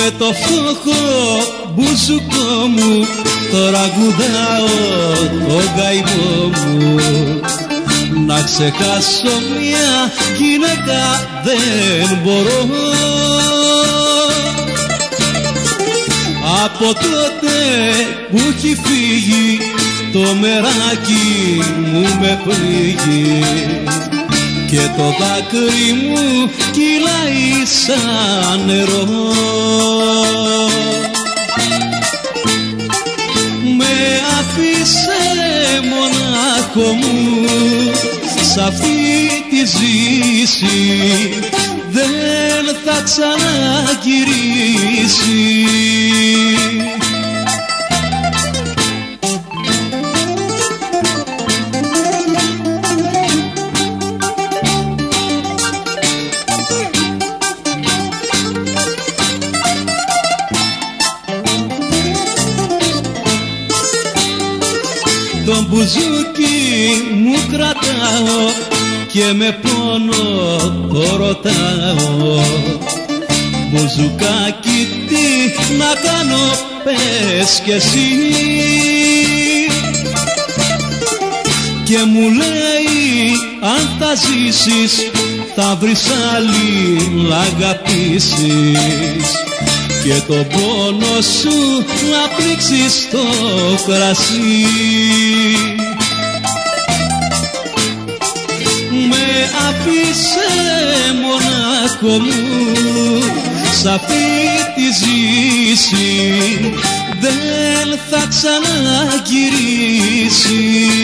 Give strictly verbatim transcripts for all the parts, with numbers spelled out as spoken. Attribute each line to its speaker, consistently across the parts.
Speaker 1: Με το φτωχό μπουζουκό μου τραγουδάω το καημό μου. Να ξεχάσω μια γυναίκα δεν μπορώ. Από τότε που έχει φύγει το μεράκι μου με πλήγει και το δάκρυ μου κυλάει σαν νερό. Με αφήσε μονάχο μου σ' αυτή τη ζήση, δεν θα ξαναγυρίσει. Το μπουζούκι μου κρατάω και με πόνο το ρωτάω. Μπουζουκάκι τι να κάνω πες κι εσύ. Και μου λέει αν θα ζήσεις θα βρεις άλλη να αγαπήσεις και τον πόνο σου να πλήξεις στο κρασί. Με αφήσε μονάχο μου σ' αυτή τη ζήση, δεν θα ξαναγυρίσει.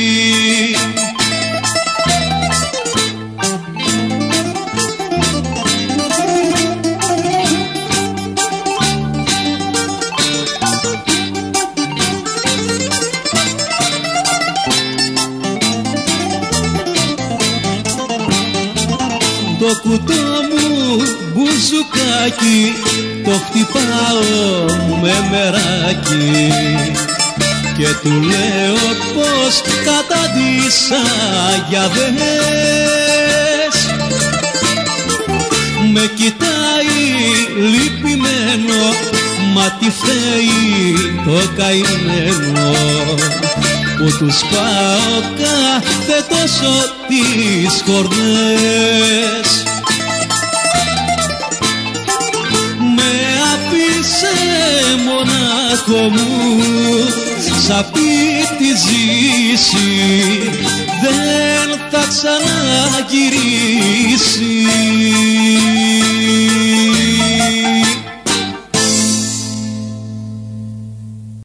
Speaker 1: Το κουτό μου μπουζουκάκι το χτυπάω με μεράκι και του λέω πως καταντήσα για δες. Με κοιτάει λυπημένο, μα τι φταίει το καημένο που τους πάω κάθε τόσο τις κορδές. Με αφήσε μονάχο μου σ' αυτή τη ζήση, δεν θα ξαναγυρίσει.